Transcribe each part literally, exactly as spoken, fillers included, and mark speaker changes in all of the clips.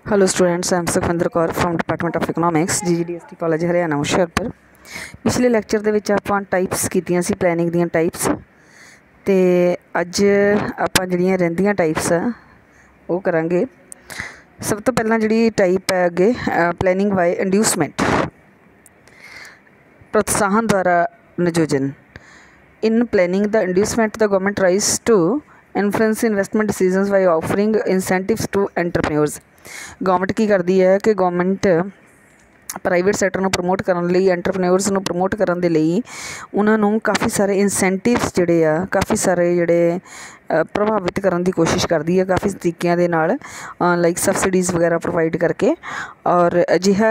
Speaker 1: Hello students, I am Sukhwinder Kaur from department of economics G G D S T college Hariana Hoshiarpur. पिछले lecture ਦੇ ਵਿੱਚ ਆਪਾਂ types ਕੀਤੀਆਂ ਸੀ planning ਦੀਆਂ ਟਾਈਪਸ, ਤੇ ਅੱਜ ਆਪਾਂ ਜਿਹੜੀਆਂ ਰਹਿੰਦੀਆਂ ਟਾਈਪਸ ਆ ਉਹ ਕਰਾਂਗੇ। ਸਭ ਤੋਂ ਪਹਿਲਾਂ ਜਿਹੜੀ ਟਾਈਪ ਹੈ ਅੱਗੇ ਪਲੈਨਿੰਗ ਬਾਈ ਇੰਡਿਊਸਮੈਂਟ, ਪ੍ਰੋਤਸਾਹਨ ਦੁਆਰਾ ਨਿਯੋਜਨ। ਇਨ ਪਲੈਨਿੰਗ ਦਾ ਇੰਡਿਊਸਮੈਂਟ ਦਾ government tries to influence investment decisions by offering incentives to entrepreneurs. Government ਕੀ ਕਰਦੀ ਹੈ ਕਿ ਗੌਰਮੈਂਟ ਪ੍ਰਾਈਵੇਟ ਸੈਕਟਰ ਨੂੰ ਪ੍ਰਮੋਟ ਕਰਨ ਲਈ, ਐਂਟਰਪ੍ਰੇਨਿਓਰਸ ਨੂੰ ਪ੍ਰਮੋਟ ਕਰਨ ਦੇ ਲਈ ਉਹਨਾਂ ਨੂੰ ਕਾਫੀ ਸਾਰੇ ਇਨਸੈਂਟਿਵਸ ਜਿਹੜੇ ਆ ਕਾਫੀ ਸਾਰੇ ਜਿਹੜੇ ਪ੍ਰਭਾਵਿਤ ਕਰਨ ਦੀ ਕੋਸ਼ਿਸ਼ ਕਰਦੀ ਹੈ ਕਾਫੀ ਤਰੀਕਿਆਂ ਦੇ ਨਾਲ, ਲਾਈਕ ਸਬਸਿਡੀਜ਼ ਵਗੈਰਾ ਪ੍ਰੋਵਾਈਡ ਕਰਕੇ। ਔਰ ਅਜਿਹਾ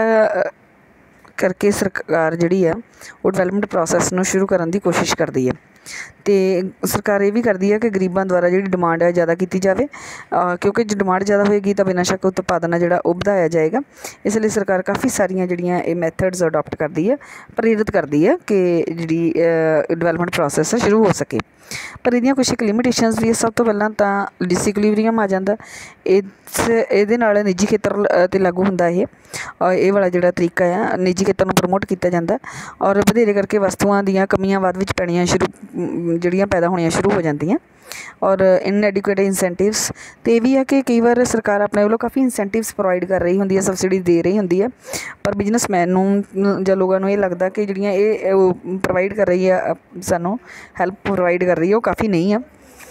Speaker 1: ਕਰਕੇ ਸਰਕਾਰ ਜਿਹੜੀ ਆ ਉਹ ਡਿਵੈਲਪਮੈਂਟ ਪ੍ਰੋਸੈਸ ਨੂੰ ਸ਼ੁਰੂ ਕਰਨ ਦੀ ਕੋਸ਼ਿਸ਼ ਕਰਦੀ ਹੈ। ਅਤੇ ਸਰਕਾਰ ਇਹ ਵੀ ਕਰਦੀ ਹੈ ਕਿ ਗਰੀਬਾਂ ਦੁਆਰਾ ਜਿਹੜੀ ਡਿਮਾਂਡ ਹੈ ਜ਼ਿਆਦਾ ਕੀਤੀ ਜਾਵੇ, ਕਿਉਂਕਿ ਜੇ ਡਿਮਾਂਡ ਜ਼ਿਆਦਾ ਹੋਏਗੀ ਤਾਂ ਬਿਨਾਂ ਸ਼ੱਕ ਉਤਪਾਦਨ ਹੈ ਜਿਹੜਾ ਉਹ ਵਧਾਇਆ ਜਾਏਗਾ। ਇਸ ਲਈ ਸਰਕਾਰ ਕਾਫੀ ਸਾਰੀਆਂ ਜਿਹੜੀਆਂ ਇਹ ਮੈਥਡਸ ਅਡੋਪਟ ਕਰਦੀ ਹੈ, ਪ੍ਰੇਰਿਤ ਕਰਦੀ ਹੈ ਕਿ ਜਿਹੜੀ ਡਿਵੈਲਪਮੈਂਟ ਪ੍ਰੋਸੈਸ ਹੈ ਸ਼ੁਰੂ ਹੋ ਸਕੇ। ਪਰ ਇਹਦੀਆਂ ਕੁਛ ਇੱਕ ਲਿਮਿਟੇਸ਼ਨਸ ਵੀ ਹੈ। ਸਭ ਤੋਂ ਪਹਿਲਾਂ ਤਾਂ ਡਿਸਇਕੁਲਿਬਰੀਅਮ ਆ ਜਾਂਦਾ। ਇਸ ਇਹਦੇ ਨਾਲ ਨਿੱਜੀ ਖੇਤਰ 'ਤੇ ਲਾਗੂ ਹੁੰਦਾ ਇਹ ਇਹ ਵਾਲਾ ਜਿਹੜਾ ਤਰੀਕਾ ਆ, ਨਿੱਜੀ ਖੇਤਰ ਨੂੰ ਪ੍ਰਮੋਟ ਕੀਤਾ ਜਾਂਦਾ ਔਰ ਵਧੇਰੇ ਕਰਕੇ ਵਸਤੂਆਂ ਦੀਆਂ ਕਮੀਆਂ ਬਾਅਦ ਵਿੱਚ ਪੈਣੀਆਂ ਸ਼ੁਰੂ ਜਿਹੜੀਆਂ ਪੈਦਾ ਹੋਣੀਆਂ ਸ਼ੁਰੂ ਹੋ ਜਾਂਦੀਆਂ। ਔਰ ਇਨਐਡਿਕੁਏਟ ਇਨਸੈਂਟਿਵਸ, ਅਤੇ ਇਹ ਵੀ ਹੈ ਕਿ ਕਈ ਵਾਰ ਸਰਕਾਰ ਆਪਣੇ ਵੱਲੋਂ ਕਾਫੀ ਇਨਸੈਂਟਿਵਸ ਪ੍ਰੋਵਾਈਡ ਕਰ ਰਹੀ ਹੁੰਦੀ ਹੈ, ਸਬਸਿਡੀ ਦੇ ਰਹੀ ਹੁੰਦੀ ਹੈ, ਪਰ ਬਿਜ਼ਨਸਮੈਨ ਨੂੰ ਜਾਂ ਲੋਕਾਂ ਨੂੰ ਇਹ ਲੱਗਦਾ ਕਿ ਜਿਹੜੀਆਂ ਇਹ ਪ੍ਰੋਵਾਈਡ ਕਰ ਰਹੀ ਆ ਸਾਨੂੰ ਹੈਲਪ ਪ੍ਰੋਵਾਈਡ ਕਰ ਰਹੀ ਹੈ ਉਹ ਕਾਫੀ ਨਹੀਂ ਆ,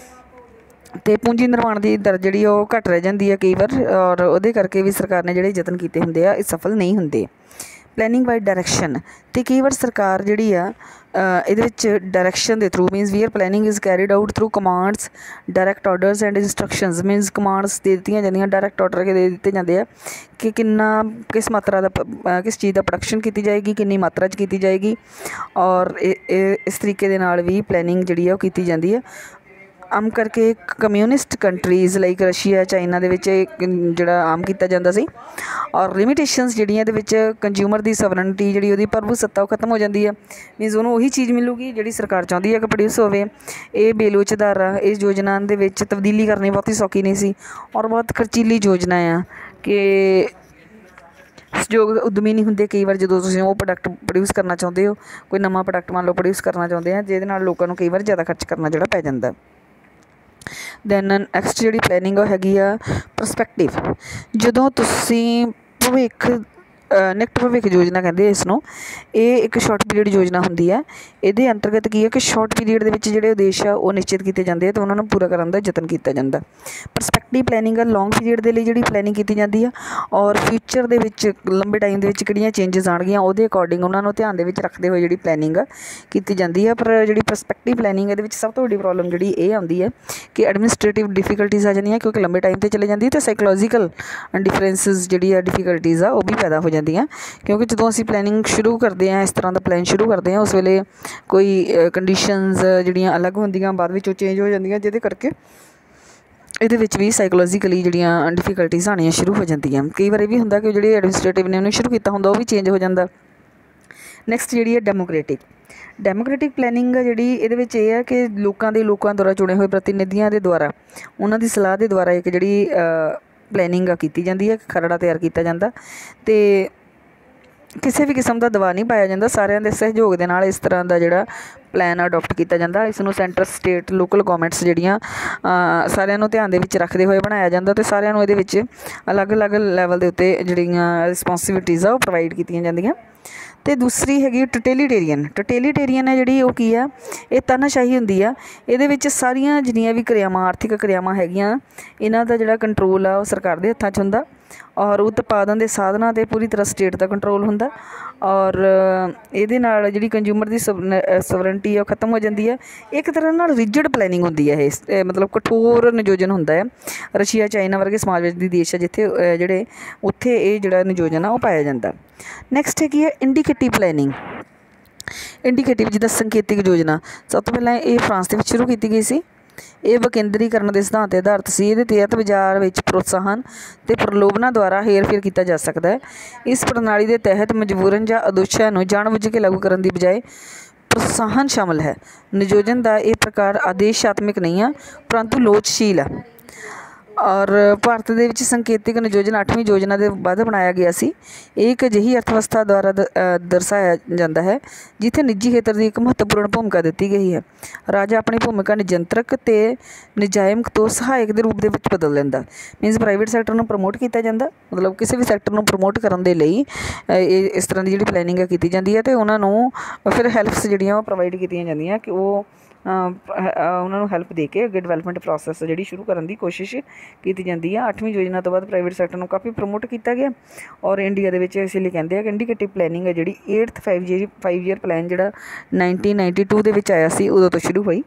Speaker 1: ਅਤੇ ਪੂੰਜੀ ਨਿਰਮਾਣ ਦੀ ਦਰ ਜਿਹੜੀ ਉਹ ਘੱਟ ਰਹਿ ਜਾਂਦੀ ਹੈ ਕਈ ਵਾਰ। ਔਰ ਉਹਦੇ ਕਰਕੇ ਵੀ ਸਰਕਾਰ ਨੇ ਜਿਹੜੇ ਯਤਨ ਕੀਤੇ ਹੁੰਦੇ ਆ ਇਹ ਸਫਲ ਨਹੀਂ ਹੁੰਦੇ। ਪਲੈਨਿੰਗ ਬਾਈ ਡਾਇਰੈਕਸ਼ਨ, ਅਤੇ ਕਈ ਵਾਰ ਸਰਕਾਰ ਜਿਹੜੀ ਆ ਇਹਦੇ ਵਿੱਚ ਡਾਇਰੈਕਸ਼ਨ ਦੇ through, means where planning is carried out through commands, direct orders and instructions. Means commands ਦੇ ਦਿੱਤੀਆਂ ਜਾਂਦੀਆਂ, ਡਾਇਰੈਕਟ ਆਰਡਰ ਦੇ ਦਿੱਤੇ ਜਾਂਦੇ ਆ ਕਿ ਕਿੰਨਾ ਕਿਸ ਮਾਤਰਾ ਦਾ ਕਿਸ ਚੀਜ਼ ਦਾ ਪ੍ਰੋਡਕਸ਼ਨ ਕੀਤੀ ਜਾਏਗੀ, ਕਿੰਨੀ ਮਾਤਰਾ 'ਚ ਕੀਤੀ ਜਾਏਗੀ। ਔਰ ਇਹ ਇਸ ਤਰੀਕੇ ਦੇ ਨਾਲ ਵੀ ਪਲੈਨਿੰਗ ਜਿਹੜੀ ਆ ਉਹ ਕੀਤੀ ਜਾਂਦੀ ਹੈ। ਆਮ ਕਰਕੇ communist countries like Russia, China ਦੇ ਵਿੱਚ ਜਿਹੜਾ ਆਮ ਕੀਤਾ ਜਾਂਦਾ ਸੀ। ਔਰ ਲਿਮਿਟੇਸ਼ਨਸ ਜਿਹੜੀਆਂ ਇਹਦੇ ਵਿੱਚ ਕੰਜ਼ਿਊਮਰ ਦੀ ਸਵਰਨਟੀ ਜਿਹੜੀ ਉਹਦੀ ਪ੍ਰਭੂ ਸੱਤਾ ਉਹ ਖਤਮ ਹੋ ਜਾਂਦੀ ਹੈ। ਮੀਨਸ ਉਹਨੂੰ ਉਹੀ ਚੀਜ਼ ਮਿਲੂਗੀ ਜਿਹੜੀ ਸਰਕਾਰ ਚਾਹੁੰਦੀ ਹੈ ਕਿ ਪ੍ਰੋਡਿਊਸ ਹੋਵੇ। ਇਹ ਬੇਲੋਚਦਾਰ ਆ। ਇਸ ਯੋਜਨਾ ਦੇ ਵਿੱਚ ਤਬਦੀਲੀ ਕਰਨੀ ਬਹੁਤੀ ਸੌਖੀ ਨਹੀਂ ਸੀ ਔਰ ਬਹੁਤ ਖਰਚੀਲੀ ਯੋਜਨਾ ਆ ਕਿ ਸਹਿਯੋਗ ਉਦਮੀ ਨਹੀਂ ਹੁੰਦੇ ਕਈ ਵਾਰ ਜਦੋਂ ਤੁਸੀਂ ਉਹ ਪ੍ਰੋਡਕਟ ਪ੍ਰੋਡਿਊਸ ਕਰਨਾ ਚਾਹੁੰਦੇ ਹੋ, ਕੋਈ ਨਵਾਂ ਪ੍ਰੋਡਕਟ ਮੰਨ ਲਓ ਪ੍ਰੋਡਿਊਸ ਕਰਨਾ ਚਾਹੁੰਦੇ ਆ, ਜਿਹਦੇ ਨਾਲ ਲੋਕਾਂ ਨੂੰ ਕਈ ਵਾਰ ਜ਼ਿਆਦਾ ਖਰਚ ਕਰਨਾ ਜਿਹੜਾ ਪੈ ਜਾਂਦਾ। ਦੈਨ ਨੈਕਸਟ ਜਿਹੜੀ ਪਲੈਨਿੰਗ ਉਹ ਹੈਗੀ ਆ ਪਰਸਪੈਕਟਿਵ। ਜਦੋਂ ਤੁਸੀਂ ਭਵਿੱਖ ਨਿਕਟ ਭਵਿੱਖ ਯੋਜਨਾ ਕਹਿੰਦੇ ਇਸ ਨੂੰ, ਇਹ ਇੱਕ ਸ਼ਾਰਟ ਪੀਰੀਅਡ ਯੋਜਨਾ ਹੁੰਦੀ ਹੈ। ਇਹਦੇ ਅੰਤਰਗਤ ਕੀ ਹੈ ਕਿ ਸ਼ਾਰਟ ਪੀਰੀਅਡ ਦੇ ਵਿੱਚ ਜਿਹੜੇ ਉਦੇਸ਼ ਆ ਉਹ ਨਿਸ਼ਚਿਤ ਕੀਤੇ ਜਾਂਦੇ ਆ ਅਤੇ ਉਹਨਾਂ ਨੂੰ ਪੂਰਾ ਕਰਨ ਦਾ ਯਤਨ ਕੀਤਾ ਜਾਂਦਾ। ਪਰਸਪੈਕਟਿਵ ਪਲੈਨਿੰਗ ਆ, ਲੌਂਗ ਪੀਰੀਅਡ ਦੇ ਲਈ ਜਿਹੜੀ ਪਲੈਨਿੰਗ ਕੀਤੀ ਜਾਂਦੀ ਆ ਔਰ ਫਿਊਚਰ ਦੇ ਵਿੱਚ ਲੰਬੇ ਟਾਈਮ ਦੇ ਵਿੱਚ ਕਿਹੜੀਆਂ ਚੇਂਜਸ ਆਉਣਗੀਆਂ ਉਹਦੇ ਅਕੋਰਡਿੰਗ ਉਹਨਾਂ ਨੂੰ ਧਿਆਨ ਦੇ ਵਿੱਚ ਰੱਖਦੇ ਹੋਏ ਜਿਹੜੀ ਪਲੈਨਿੰਗ ਕੀਤੀ ਜਾਂਦੀ ਆ। ਪਰ ਜਿਹੜੀ ਪਰਸਪੈਕਟਿਵ ਪਲੈਨਿੰਗ ਇਹਦੇ ਵਿੱਚ ਸਭ ਤੋਂ ਵੱਡੀ ਪ੍ਰੋਬਲਮ ਜਿਹੜੀ ਇਹ ਆਉਂਦੀ ਹੈ ਕਿ ਐਡਮਿਨਿਸਟ੍ਰੇਟਿਵ ਡਿਫੀਕਲਟੀਜ਼ ਆ ਜਾਂਦੀਆਂ, ਕਿਉਂਕਿ ਲੰਬੇ ਟਾਈਮ 'ਤੇ ਚਲੇ ਜਾਂਦੀ, ਅਤੇ ਸਾਈਕੋਲੋਜੀਕਲ ਡਿਫਰੈਂਸਿਸ ਜਿਹੜੀ ਆ ਡਿਫੀਕਲਟੀਜ਼ ਆ ਉਹ ਵੀ ਪੈਦਾ ਹੋ ਜਾਂਦੀਆਂ। ਕਿਉਂਕਿ ਜਦੋਂ ਅਸੀਂ ਪਲੈਨਿੰਗ ਸ਼ੁਰੂ ਕਰਦੇ ਹਾਂ, ਇਸ ਤਰ੍ਹਾਂ ਦਾ ਪਲਾਨ ਸ਼ੁਰੂ ਕਰਦੇ ਹਾਂ, ਉਸ ਵੇਲੇ ਕੋਈ ਕੰਡੀਸ਼ਨਸ ਜਿਹੜੀਆਂ ਅਲੱਗ ਹੁੰਦੀਆਂ ਬਾਅਦ ਵਿੱਚ ਉਹ ਚੇਂਜ ਹੋ ਜਾਂਦੀਆਂ, ਜਿਹਦੇ ਕਰਕੇ ਇਹਦੇ ਵਿੱਚ ਵੀ ਸਾਈਕੋਲੋਜੀਕਲੀ ਜਿਹੜੀਆਂ ਡਿਫੀਕਲਟੀਜ਼ ਆਉਣੀਆਂ ਸ਼ੁਰੂ ਹੋ ਜਾਂਦੀਆਂ। ਕਈ ਵਾਰ ਇਹ ਵੀ ਹੁੰਦਾ ਕਿ ਜਿਹੜੇ ਐਡਮਿਨਿਸਟ੍ਰੇਟਿਵ ਨੇ ਉਹਨੇ ਸ਼ੁਰੂ ਕੀਤਾ ਹੁੰਦਾ ਉਹ ਵੀ ਚੇਂਜ ਹੋ ਜਾਂਦਾ। ਨੈਕਸਟ ਜਿਹੜੀ ਹੈ ਡੈਮੋਕ੍ਰੇਟਿਕ। ਡੈਮੋਕ੍ਰੇਟਿਕ ਪਲੈਨਿੰਗ ਆ ਜਿਹੜੀ ਇਹਦੇ ਵਿੱਚ ਇਹ ਹੈ ਕਿ ਲੋਕਾਂ ਦੇ ਲੋਕਾਂ ਦੁਆਰਾ ਚੁਣੇ ਹੋਏ ਪ੍ਰਤੀਨਿਧੀਆਂ ਦੇ ਦੁਆਰਾ ਉਹਨਾਂ ਦੀ ਸਲਾਹ ਦੇ ਦੁਆਰਾ ਇੱਕ ਜਿਹੜੀ ਪਲੈਨਿੰਗ ਆ ਕੀਤੀ ਜਾਂਦੀ ਹੈ, ਖਰੜਾ ਤਿਆਰ ਕੀਤਾ ਜਾਂਦਾ ਅਤੇ ਕਿਸੇ ਵੀ ਕਿਸਮ ਦਾ ਦਬਾਅ ਨਹੀਂ ਪਾਇਆ ਜਾਂਦਾ। ਸਾਰਿਆਂ ਦੇ ਸਹਿਯੋਗ ਦੇ ਨਾਲ ਇਸ ਤਰ੍ਹਾਂ ਦਾ ਜਿਹੜਾ ਪਲਾਨ ਅਡੋਪਟ ਕੀਤਾ ਜਾਂਦਾ। ਇਸ ਨੂੰ ਸੈਂਟਰ, ਸਟੇਟ, ਲੋਕਲ ਗੌਰਮੈਂਟਸ ਜਿਹੜੀਆਂ ਸਾਰਿਆਂ ਨੂੰ ਧਿਆਨ ਦੇ ਵਿੱਚ ਰੱਖਦੇ ਹੋਏ ਬਣਾਇਆ ਜਾਂਦਾ ਅਤੇ ਸਾਰਿਆਂ ਨੂੰ ਇਹਦੇ ਵਿੱਚ ਅਲੱਗ-ਅਲੱਗ ਲੈਵਲ ਦੇ ਉੱਤੇ ਜਿਹੜੀਆਂ ਰਿਸਪੋਂਸੀਬਿਲਿਟੀਜ਼ ਆ ਉਹ ਪ੍ਰੋਵਾਈਡ ਕੀਤੀਆਂ ਜਾਂਦੀਆਂ। ਅਤੇ ਦੂਸਰੀ ਹੈਗੀ ਟੋਟੇਲੀਟੇਰੀਅਨ। ਟੋਟੇਲੀਟੇਰੀਅਨ ਹੈ ਜਿਹੜੀ ਉਹ ਕੀ ਆ, ਇਹ ਤਾਨਾਸ਼ਾਹੀ ਹੁੰਦੀ ਆ। ਇਹਦੇ ਵਿੱਚ ਸਾਰੀਆਂ ਜਿੰਨੀਆਂ ਵੀ ਕਿਰਿਆਵਾਂ, ਆਰਥਿਕ ਕਿਰਿਆਵਾਂ ਹੈਗੀਆਂ, ਇਹਨਾਂ ਦਾ ਜਿਹੜਾ ਕੰਟਰੋਲ ਆ ਉਹ ਸਰਕਾਰ ਦੇ ਹੱਥਾਂ 'ਚ ਹੁੰਦਾ ਔਰ ਉਤਪਾਦਨ ਦੇ ਸਾਧਨਾਂ 'ਤੇ ਪੂਰੀ ਤਰ੍ਹਾਂ ਸਟੇਟ ਦਾ ਕੰਟਰੋਲ ਹੁੰਦਾ। ਔਰ ਇਹਦੇ ਨਾਲ ਜਿਹੜੀ ਕੰਜ਼ਿਊਮਰ ਦੀ ਸਵ ਸਵਰਨਟੀ ਆ ਉਹ ਖਤਮ ਹੋ ਜਾਂਦੀ ਹੈ। ਇੱਕ ਤਰ੍ਹਾਂ ਨਾਲ ਰਿਜਿਡ ਪਲੈਨਿੰਗ ਹੁੰਦੀ ਹੈ ਇਹ, ਮਤਲਬ ਕਠੋਰ ਨਿਯੋਜਨ ਹੁੰਦਾ ਹੈ। ਰਸ਼ੀਆ, ਚਾਈਨਾ ਵਰਗੇ ਸਮਾਜਵਾਦੀ ਦੇਸ਼ ਆ ਜਿੱਥੇ ਜਿਹੜੇ ਉੱਥੇ ਇਹ ਜਿਹੜਾ ਨਿਯੋਜਨ ਆ ਉਹ ਪਾਇਆ ਜਾਂਦਾ। ਨੈਕਸਟ ਹੈਗੀ ਹੈ ਇੰਡੀਕੇਟਿਵ ਪਲੈਨਿੰਗ। ਇੰਡੀਕੇਟਿਵ ਜਿੱਦਾਂ ਸੰਕੇਤਿਕ ਯੋਜਨਾ, ਸਭ ਤੋਂ ਪਹਿਲਾਂ ਇਹ ਫਰਾਂਸ ਦੇ ਵਿੱਚ ਸ਼ੁਰੂ ਕੀਤੀ ਗਈ ਸੀ। ਇਹ ਵਿਕੇਂਦਰੀਕਰਨ ਦੇ ਸਿਧਾਂਤ 'ਤੇ ਆਧਾਰਿਤ ਸੀ। ਇਹਦੇ ਤਹਿਤ ਬਾਜ਼ਾਰ ਵਿੱਚ ਪ੍ਰੋਤਸਾਹਨ ਅਤੇ ਪ੍ਰਲੋਭਨਾਂ ਦੁਆਰਾ ਹੇਰ-ਫੇਰ ਕੀਤਾ ਜਾ ਸਕਦਾ ਹੈ। ਇਸ ਪ੍ਰਣਾਲੀ ਦੇ ਤਹਿਤ ਮਜਬੂਰਨ ਜਾਂ ਆਦੋਸ਼ਾਂ ਨੂੰ ਜਾਣ-ਬੁੱਝ ਕੇ ਲਾਗੂ ਕਰਨ ਦੀ ਬਜਾਏ ਪ੍ਰੋਤਸਾਹਨ ਸ਼ਾਮਲ ਹੈ। ਨਿਯੋਜਨ ਦਾ ਇਹ ਪ੍ਰਕਾਰ ਆਦੇਸ਼ਾਤਮਕ ਨਹੀਂ ਆ, ਪਰੰਤੂ ਲੋਚਸ਼ੀਲ ਆ। ਔਰ ਭਾਰਤ ਦੇ ਵਿੱਚ ਸੰਕੇਤਿਕ ਨਿਯੋਜਨ ਅੱਠਵੀਂ ਯੋਜਨਾ ਦੇ ਬਾਅਦ ਬਣਾਇਆ ਗਿਆ ਸੀ। ਇਹ ਇੱਕ ਅਜਿਹੀ ਅਰਥਵਿਵਸਥਾ ਦੁਆਰਾ ਦ ਅ, ਦਰਸਾਇਆ ਜਾਂਦਾ ਹੈ ਜਿੱਥੇ ਨਿੱਜੀ ਖੇਤਰ ਦੀ ਇੱਕ ਮਹੱਤਵਪੂਰਨ ਭੂਮਿਕਾ ਦਿੱਤੀ ਗਈ ਹੈ। ਰਾਜਾ ਆਪਣੀ ਭੂਮਿਕਾ ਨਿਯੰਤਰਕ ਅਤੇ ਨਿਜਾਮਕ ਤੋਂ ਸਹਾਇਕ ਦੇ ਰੂਪ ਦੇ ਵਿੱਚ ਬਦਲ ਲੈਂਦਾ। ਮੀਨਸ ਪ੍ਰਾਈਵੇਟ ਸੈਕਟਰ ਨੂੰ ਪ੍ਰਮੋਟ ਕੀਤਾ ਜਾਂਦਾ, ਮਤਲਬ ਕਿਸੇ ਵੀ ਸੈਕਟਰ ਨੂੰ ਪ੍ਰਮੋਟ ਕਰਨ ਦੇ ਲਈ ਅ, ਇਹ ਇਸ ਤਰ੍ਹਾਂ ਦੀ ਜਿਹੜੀ ਪਲੈਨਿੰਗ ਹੈ ਕੀਤੀ ਜਾਂਦੀ ਹੈ ਅਤੇ ਉਹਨਾਂ ਨੂੰ ਫਿਰ ਹੈਲਪਸ ਜਿਹੜੀਆਂ ਉਹ ਪ੍ਰੋਵਾਈਡ ਕੀਤੀਆਂ ਜਾਂਦੀਆਂ ਕਿ ਉਹ ਉਹਨਾਂ ਨੂੰ ਹੈਲਪ ਦੇ ਕੇ ਅੱਗੇ ਡਿਵੈਲਪਮੈਂਟ ਪ੍ਰੋਸੈਸ ਜਿਹੜੀ ਸ਼ੁਰੂ ਕਰਨ ਦੀ ਕੋਸ਼ਿਸ਼ ਕੀਤੀ ਜਾਂਦੀ ਹੈ। ਅੱਠਵੀਂ ਯੋਜਨਾ ਤੋਂ ਬਾਅਦ ਪ੍ਰਾਈਵੇਟ ਸੈਕਟਰ ਨੂੰ ਕਾਫੀ ਪ੍ਰਮੋਟ ਕੀਤਾ ਗਿਆ ਔਰ ਇੰਡੀਆ ਦੇ ਵਿੱਚ ਇਸ ਲਈ ਕਹਿੰਦੇ ਆ ਕਿ ਇੰਡੀਕੇਟਿਵ ਪਲੈਨਿੰਗ ਹੈ ਜਿਹੜੀ ਏਟਥ ਫਾਈਵ ਜੀ ਫਾਈਵ ਈਅਰ ਪਲਾਨ ਜਿਹੜਾ ਨਾਈਨਟੀਨ ਨਾਈਨਟੀ ਟੂ ਦੇ ਵਿੱਚ ਆਇਆ ਸੀ ਉਦੋਂ ਤੋਂ ਸ਼ੁਰੂ ਹੋਈ।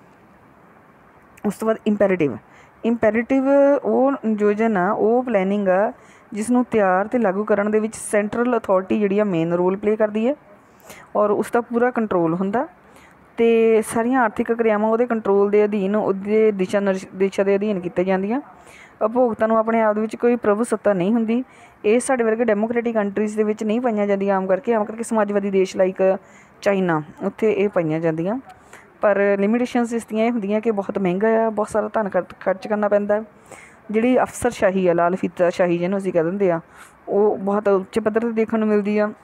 Speaker 1: ਉਸ ਤੋਂ ਬਾਅਦ ਇੰਪੈਰੇਟਿਵ ਇੰਪੈਰੇਟਿਵ ਉਹ ਯੋਜਨਾ ਆ, ਉਹ ਪਲੈਨਿੰਗ ਆ ਜਿਸ ਨੂੰ ਤਿਆਰ ਅਤੇ ਲਾਗੂ ਕਰਨ ਦੇ ਵਿੱਚ ਸੈਂਟਰਲ ਅਥਾਰਟੀ ਜਿਹੜੀ ਆ ਮੇਨ ਰੋਲ ਪਲੇ ਕਰਦੀ ਹੈ ਔਰ ਉਸ ਦਾ ਪੂਰਾ ਕੰਟਰੋਲ ਹੁੰਦਾ ਅਤੇ ਸਾਰੀਆਂ ਆਰਥਿਕ ਕਿਰਿਆਵਾਂ ਉਹਦੇ ਕੰਟਰੋਲ ਦੇ ਅਧੀਨ, ਉਹਦੇ ਦਿਸ਼ਾ ਨਿਰਦੇਸ਼ਾਂ ਦੇ ਅਧੀਨ ਕੀਤੀਆਂ ਜਾਂਦੀਆਂ। ਉਪਭੋਗਤਾ ਨੂੰ ਆਪਣੇ ਆਪ ਦੇ ਵਿੱਚ ਕੋਈ ਪ੍ਰਭੂ ਸੱਤਾ ਨਹੀਂ ਹੁੰਦੀ। ਇਹ ਸਾਡੇ ਵਰਗੇ ਡੈਮੋਕ੍ਰੈਟਿਕ ਕੰਟਰੀਜ਼ ਦੇ ਵਿੱਚ ਨਹੀਂ ਪਾਈਆਂ ਜਾਂਦੀਆਂ ਆਮ ਕਰਕੇ ਆਮ ਕਰਕੇ ਸਮਾਜਵਾਦੀ ਦੇਸ਼ ਲਾਈਕ ਚਾਈਨਾ, ਉੱਥੇ ਇਹ ਪਾਈਆਂ ਜਾਂਦੀਆਂ। ਪਰ ਲਿਮਿਟੇਸ਼ਨਸ ਇਸ ਦੀਆਂ ਇਹ ਹੁੰਦੀਆਂ ਕਿ ਬਹੁਤ ਮਹਿੰਗਾ ਆ, ਬਹੁਤ ਸਾਰਾ ਧਨ ਖਰਚ ਕਰਨਾ ਪੈਂਦਾ। ਜਿਹੜੀ ਅਫਸਰਸ਼ਾਹੀ ਆ, ਲਾਲ ਫੀਤਾ ਸ਼ਾਹੀ ਜਿਹਨੂੰ ਅਸੀਂ ਕਹਿ ਦਿੰਦੇ ਆ, ਉਹ ਬਹੁਤ ਉੱਚੇ ਪੱਧਰ 'ਤੇ ਦੇਖਣ ਨੂੰ ਮਿਲਦੀ ਆ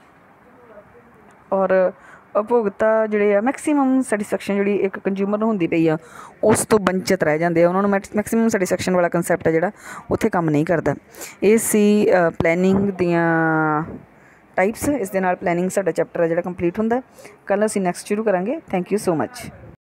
Speaker 1: ਔਰ ਉਪਭੋਗਤਾ ਜਿਹੜੇ ਆ ਮੈਕਸੀਮਮ ਸੈਟਿਸਫੈਕਸ਼ਨ ਜਿਹੜੀ ਇੱਕ ਕੰਜ਼ਿਊਮਰ ਨੂੰ ਹੁੰਦੀ ਪਈ ਆ ਉਸ ਤੋਂ ਵੰਚਿਤ ਰਹਿ ਜਾਂਦੇ ਆ। ਉਹਨਾਂ ਨੂੰ ਮੈਕ ਮੈਕਸੀਮਮ ਸੈਟਿਸਫੈਕਸ਼ਨ ਵਾਲਾ ਕੰਸੈਪਟ ਹੈ ਜਿਹੜਾ ਉੱਥੇ ਕੰਮ ਨਹੀਂ ਕਰਦਾ। ਇਹ ਸੀ ਪਲੈਨਿੰਗ ਦੀਆਂ ਟਾਈਪਸ। ਇਸ ਦੇ ਨਾਲ ਪਲੈਨਿੰਗ ਸਾਡਾ ਚੈਪਟਰ ਹੈ ਜਿਹੜਾ ਕੰਪਲੀਟ ਹੁੰਦਾ। ਕੱਲ੍ਹ ਅਸੀਂ ਨੈਕਸਟ ਸ਼ੁਰੂ ਕਰਾਂਗੇ। Thank you so much.